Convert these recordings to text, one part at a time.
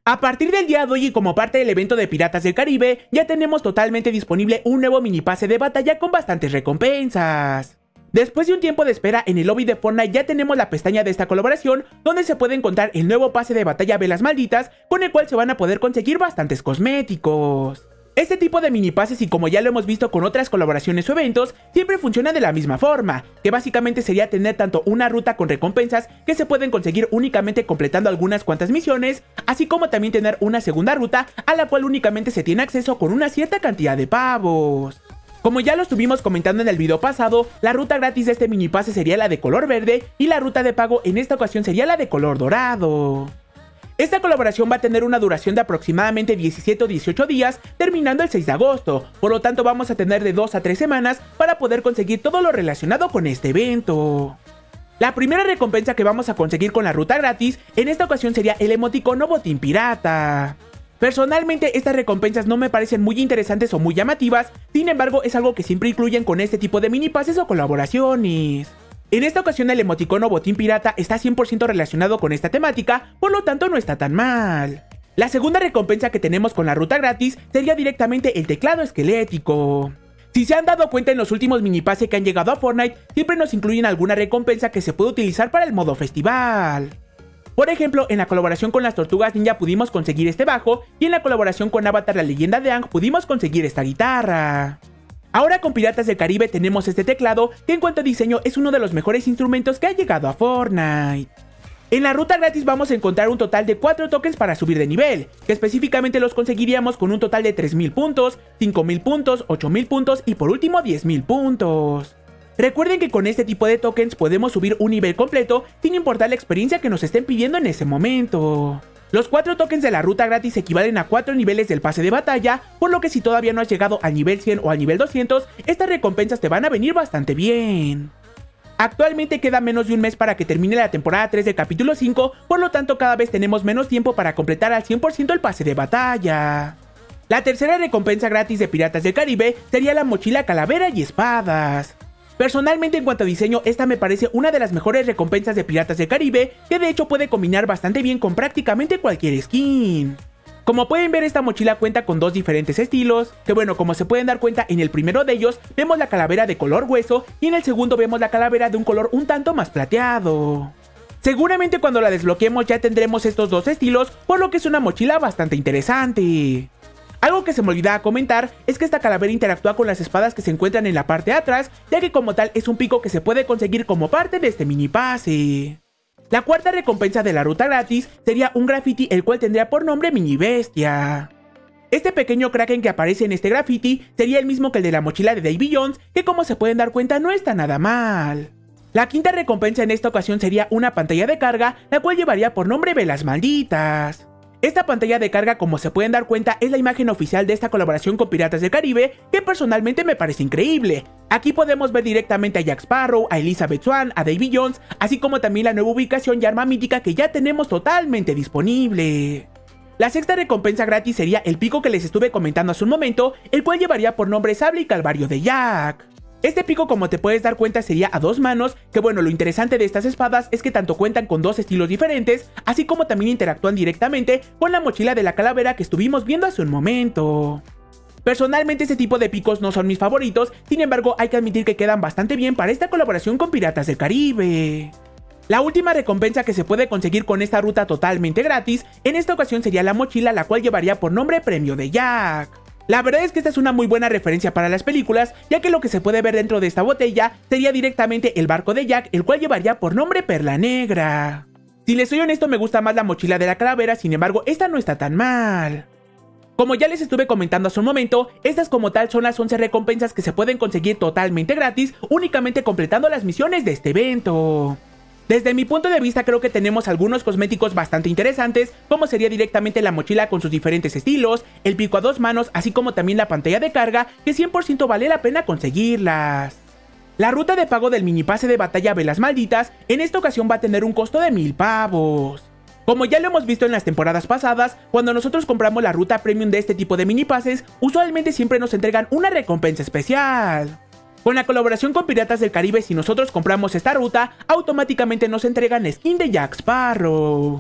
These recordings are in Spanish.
A partir del día de hoy y como parte del evento de Piratas del Caribe, ya tenemos totalmente disponible un nuevo mini pase de batalla con bastantes recompensas. Después de un tiempo de espera en el lobby de Fortnite ya tenemos la pestaña de esta colaboración donde se puede encontrar el nuevo pase de batalla Velas Malditas con el cual se van a poder conseguir bastantes cosméticos. Este tipo de mini pases, y como ya lo hemos visto con otras colaboraciones o eventos, siempre funciona de la misma forma, que básicamente sería tener tanto una ruta con recompensas que se pueden conseguir únicamente completando algunas cuantas misiones, así como también tener una segunda ruta a la cual únicamente se tiene acceso con una cierta cantidad de pavos. Como ya lo estuvimos comentando en el video pasado, la ruta gratis de este mini pase sería la de color verde y la ruta de pago en esta ocasión sería la de color dorado. Esta colaboración va a tener una duración de aproximadamente 17 o 18 días, terminando el 6 de agosto, por lo tanto vamos a tener de 2 a 3 semanas para poder conseguir todo lo relacionado con este evento. La primera recompensa que vamos a conseguir con la ruta gratis, en esta ocasión sería el emoticono Botín Pirata. Personalmente estas recompensas no me parecen muy interesantes o muy llamativas, sin embargo es algo que siempre incluyen con este tipo de mini pases o colaboraciones. En esta ocasión el emoticono Botín Pirata está 100% relacionado con esta temática, por lo tanto no está tan mal. La segunda recompensa que tenemos con la ruta gratis sería directamente el teclado esquelético. Si se han dado cuenta en los últimos mini pases que han llegado a Fortnite, siempre nos incluyen alguna recompensa que se puede utilizar para el modo festival. Por ejemplo, en la colaboración con las Tortugas Ninja pudimos conseguir este bajo, y en la colaboración con Avatar la Leyenda de Aang pudimos conseguir esta guitarra. Ahora con Piratas del Caribe tenemos este teclado, que en cuanto a diseño es uno de los mejores instrumentos que ha llegado a Fortnite. En la ruta gratis vamos a encontrar un total de 4 tokens para subir de nivel, que específicamente los conseguiríamos con un total de 3000 puntos, 5000 puntos, 8000 puntos y por último 10000 puntos. Recuerden que con este tipo de tokens podemos subir un nivel completo sin importar la experiencia que nos estén pidiendo en ese momento. Los 4 tokens de la ruta gratis equivalen a 4 niveles del pase de batalla, por lo que si todavía no has llegado al nivel 100 o al nivel 200, estas recompensas te van a venir bastante bien. Actualmente queda menos de un mes para que termine la temporada 3 del capítulo 5, por lo tanto cada vez tenemos menos tiempo para completar al 100% el pase de batalla. La tercera recompensa gratis de Piratas del Caribe sería la mochila calavera y espadas. Personalmente en cuanto a diseño, esta me parece una de las mejores recompensas de Piratas del Caribe, que de hecho puede combinar bastante bien con prácticamente cualquier skin. Como pueden ver, esta mochila cuenta con dos diferentes estilos, que bueno, como se pueden dar cuenta, en el primero de ellos vemos la calavera de color hueso y en el segundo vemos la calavera de un color un tanto más plateado. Seguramente cuando la desbloqueemos ya tendremos estos dos estilos, por lo que es una mochila bastante interesante. Algo que se me olvidaba comentar es que esta calavera interactúa con las espadas que se encuentran en la parte de atrás, ya que como tal es un pico que se puede conseguir como parte de este mini pase. La cuarta recompensa de la ruta gratis sería un graffiti, el cual tendría por nombre Mini Bestia. Este pequeño kraken que aparece en este graffiti sería el mismo que el de la mochila de Davy Jones, que como se pueden dar cuenta no está nada mal. La quinta recompensa en esta ocasión sería una pantalla de carga, la cual llevaría por nombre Velas Malditas. Esta pantalla de carga, como se pueden dar cuenta, es la imagen oficial de esta colaboración con Piratas del Caribe, que personalmente me parece increíble. Aquí podemos ver directamente a Jack Sparrow, a Elizabeth Swann, a Davy Jones, así como también la nueva ubicación y arma mítica que ya tenemos totalmente disponible. La sexta recompensa gratis sería el pico que les estuve comentando hace un momento, el cual llevaría por nombre Sable y Calvario de Jack. Este pico, como te puedes dar cuenta, sería a dos manos, que bueno, lo interesante de estas espadas es que tanto cuentan con dos estilos diferentes, así como también interactúan directamente con la mochila de la calavera que estuvimos viendo hace un momento. Personalmente este tipo de picos no son mis favoritos, sin embargo hay que admitir que quedan bastante bien para esta colaboración con Piratas del Caribe. La última recompensa que se puede conseguir con esta ruta totalmente gratis, en esta ocasión sería la mochila, la cual llevaría por nombre Premio de Jack. La verdad es que esta es una muy buena referencia para las películas, ya que lo que se puede ver dentro de esta botella sería directamente el barco de Jack, el cual llevaría por nombre Perla Negra. Si les soy honesto, me gusta más la mochila de la calavera, sin embargo esta no está tan mal. Como ya les estuve comentando hace un momento, estas como tal son las 11 recompensas que se pueden conseguir totalmente gratis, únicamente completando las misiones de este evento. Desde mi punto de vista creo que tenemos algunos cosméticos bastante interesantes, como sería directamente la mochila con sus diferentes estilos, el pico a dos manos, así como también la pantalla de carga, que 100% vale la pena conseguirlas. La ruta de pago del mini pase de batalla Velas Malditas en esta ocasión va a tener un costo de 1000 pavos. Como ya lo hemos visto en las temporadas pasadas, cuando nosotros compramos la ruta premium de este tipo de mini pases, usualmente siempre nos entregan una recompensa especial. Con la colaboración con Piratas del Caribe, si nosotros compramos esta ruta, automáticamente nos entregan skin de Jack Sparrow.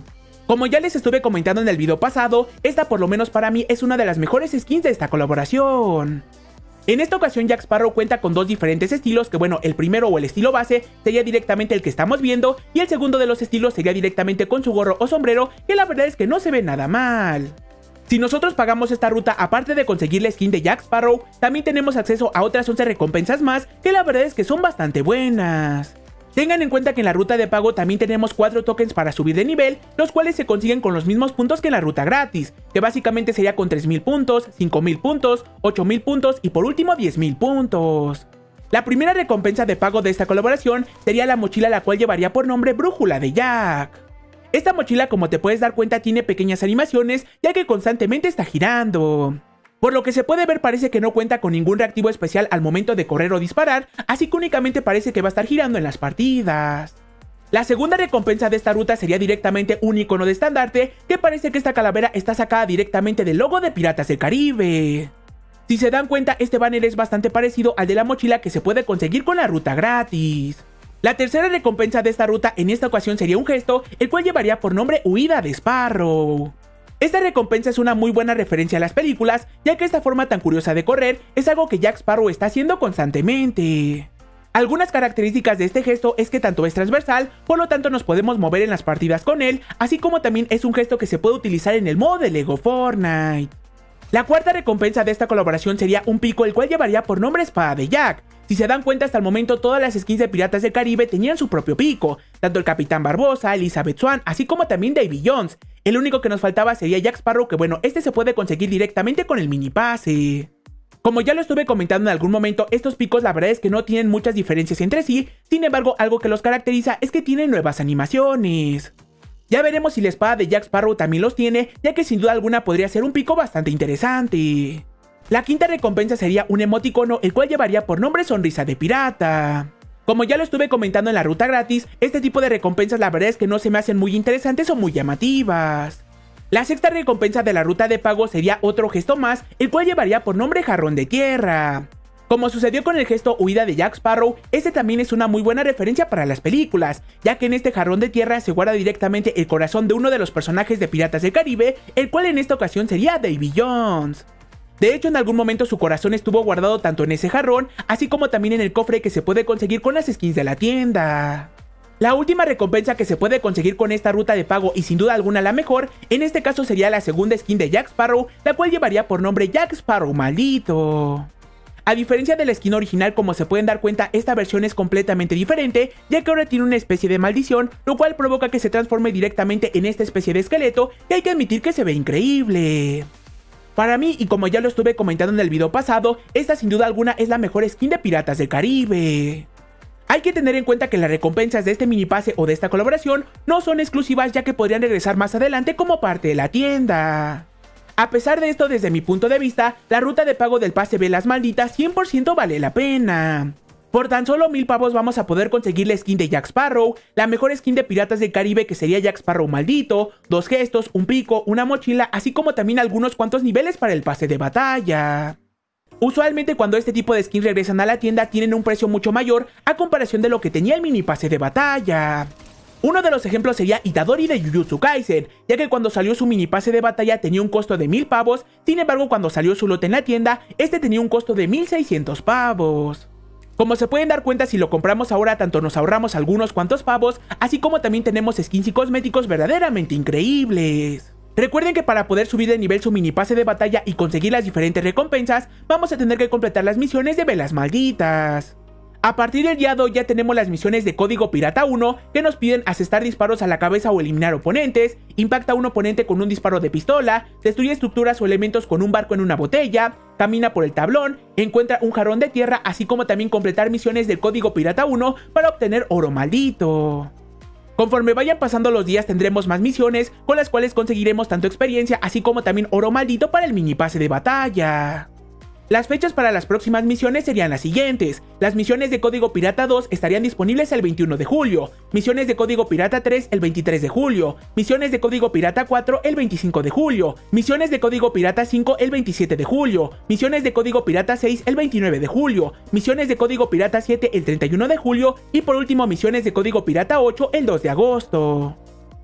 Como ya les estuve comentando en el video pasado, esta por lo menos para mí es una de las mejores skins de esta colaboración. En esta ocasión Jack Sparrow cuenta con dos diferentes estilos, que bueno, el primero o el estilo base sería directamente el que estamos viendo, y el segundo de los estilos sería directamente con su gorro o sombrero, que la verdad es que no se ve nada mal. Si nosotros pagamos esta ruta, aparte de conseguir la skin de Jack Sparrow, también tenemos acceso a otras 11 recompensas más, que la verdad es que son bastante buenas. Tengan en cuenta que en la ruta de pago también tenemos 4 tokens para subir de nivel, los cuales se consiguen con los mismos puntos que en la ruta gratis, que básicamente sería con 3000 puntos, 5000 puntos, 8000 puntos y por último 10000 puntos. La primera recompensa de pago de esta colaboración sería la mochila, la cual llevaría por nombre Brújula de Jack. Esta mochila, como te puedes dar cuenta, tiene pequeñas animaciones, ya que constantemente está girando. Por lo que se puede ver, parece que no cuenta con ningún reactivo especial al momento de correr o disparar, así que únicamente parece que va a estar girando en las partidas. La segunda recompensa de esta ruta sería directamente un icono de estandarte, que parece que esta calavera está sacada directamente del logo de Piratas del Caribe. Si se dan cuenta, este banner es bastante parecido al de la mochila que se puede conseguir con la ruta gratis. La tercera recompensa de esta ruta en esta ocasión sería un gesto, el cual llevaría por nombre Huida de Sparrow. Esta recompensa es una muy buena referencia a las películas, ya que esta forma tan curiosa de correr es algo que Jack Sparrow está haciendo constantemente. Algunas características de este gesto es que tanto es transversal, por lo tanto nos podemos mover en las partidas con él, así como también es un gesto que se puede utilizar en el modo de Lego Fortnite. La cuarta recompensa de esta colaboración sería un pico, el cual llevaría por nombre Espada de Jack. Si se dan cuenta, hasta el momento todas las skins de Piratas del Caribe tenían su propio pico, tanto el Capitán Barbosa, Elizabeth Swann, así como también Davy Jones. El único que nos faltaba sería Jack Sparrow, que bueno, este se puede conseguir directamente con el mini pase. Como ya lo estuve comentando en algún momento, estos picos la verdad es que no tienen muchas diferencias entre sí, sin embargo algo que los caracteriza es que tienen nuevas animaciones. Ya veremos si la espada de Jack Sparrow también los tiene, ya que sin duda alguna podría ser un pico bastante interesante. La quinta recompensa sería un emoticono, el cual llevaría por nombre Sonrisa de Pirata. Como ya lo estuve comentando en la ruta gratis, este tipo de recompensas la verdad es que no se me hacen muy interesantes o muy llamativas. La sexta recompensa de la ruta de pago sería otro gesto más, el cual llevaría por nombre Jarrón de Tierra. Como sucedió con el gesto Huida de Jack Sparrow, este también es una muy buena referencia para las películas, ya que en este jarrón de tierra se guarda directamente el corazón de uno de los personajes de Piratas del Caribe, el cual en esta ocasión sería Davy Jones. De hecho, en algún momento su corazón estuvo guardado tanto en ese jarrón, así como también en el cofre que se puede conseguir con las skins de la tienda. La última recompensa que se puede conseguir con esta ruta de pago, y sin duda alguna la mejor, en este caso sería la segunda skin de Jack Sparrow, la cual llevaría por nombre Jack Sparrow Maldito. A diferencia de la skin original, como se pueden dar cuenta, esta versión es completamente diferente, ya que ahora tiene una especie de maldición, lo cual provoca que se transforme directamente en esta especie de esqueleto, y hay que admitir que se ve increíble. Para mí, y como ya lo estuve comentando en el video pasado, esta sin duda alguna es la mejor skin de Piratas del Caribe. Hay que tener en cuenta que las recompensas de este mini pase o de esta colaboración no son exclusivas, ya que podrían regresar más adelante como parte de la tienda. A pesar de esto, desde mi punto de vista, la ruta de pago del pase Velas Malditas 100% vale la pena. Por tan solo 1000 pavos vamos a poder conseguir la skin de Jack Sparrow, la mejor skin de Piratas del Caribe que sería Jack Sparrow Maldito, 2 gestos, un pico, una mochila, así como también algunos cuantos niveles para el pase de batalla. Usualmente cuando este tipo de skins regresan a la tienda tienen un precio mucho mayor a comparación de lo que tenía el mini pase de batalla. Uno de los ejemplos sería Itadori de Jujutsu Kaisen, ya que cuando salió su mini pase de batalla tenía un costo de 1000 pavos, sin embargo cuando salió su lote en la tienda, este tenía un costo de 1600 pavos. Como se pueden dar cuenta, si lo compramos ahora tanto nos ahorramos algunos cuantos pavos, así como también tenemos skins y cosméticos verdaderamente increíbles. Recuerden que para poder subir de nivel su mini pase de batalla y conseguir las diferentes recompensas, vamos a tener que completar las misiones de Velas Malditas. A partir del día 2 ya tenemos las misiones de Código Pirata 1, que nos piden asestar disparos a la cabeza o eliminar oponentes, impacta a un oponente con un disparo de pistola, destruye estructuras o elementos con un barco en una botella, camina por el tablón, encuentra un jarrón de tierra, así como también completar misiones del Código Pirata 1 para obtener oro maldito. Conforme vayan pasando los días tendremos más misiones, con las cuales conseguiremos tanto experiencia así como también oro maldito para el mini pase de batalla. Las fechas para las próximas misiones serían las siguientes. Las misiones de Código Pirata 2 estarían disponibles el 21 de julio, misiones de Código Pirata 3 el 23 de julio, misiones de Código Pirata 4 el 25 de julio, misiones de Código Pirata 5 el 27 de julio, misiones de Código Pirata 6 el 29 de julio, misiones de Código Pirata 7 el 31 de julio y por último misiones de Código Pirata 8 el 2 de agosto.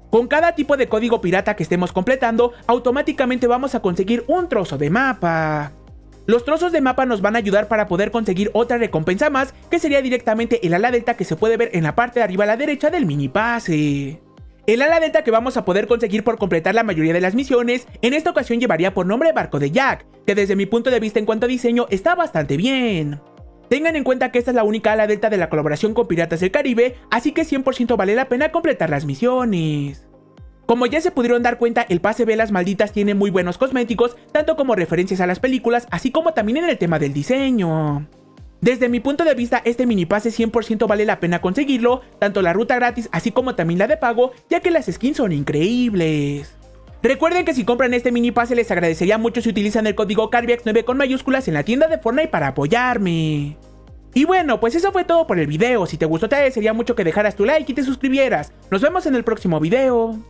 Con cada tipo de código pirata que estemos completando, automáticamente vamos a conseguir un trozo de mapa. Los trozos de mapa nos van a ayudar para poder conseguir otra recompensa más, que sería directamente el ala delta que se puede ver en la parte de arriba a la derecha del mini pase. El ala delta que vamos a poder conseguir por completar la mayoría de las misiones, en esta ocasión llevaría por nombre Barco de Jack, que desde mi punto de vista en cuanto a diseño está bastante bien. Tengan en cuenta que esta es la única ala delta de la colaboración con Piratas del Caribe, así que 100% vale la pena completar las misiones. Como ya se pudieron dar cuenta, el pase Velas Malditas tiene muy buenos cosméticos, tanto como referencias a las películas, así como también en el tema del diseño. Desde mi punto de vista, este mini pase 100% vale la pena conseguirlo, tanto la ruta gratis así como también la de pago, ya que las skins son increíbles. Recuerden que si compran este mini pase les agradecería mucho si utilizan el código CARBIAX9 con mayúsculas en la tienda de Fortnite para apoyarme. Y bueno, pues eso fue todo por el video. Si te gustó te agradecería mucho que dejaras tu like y te suscribieras. Nos vemos en el próximo video.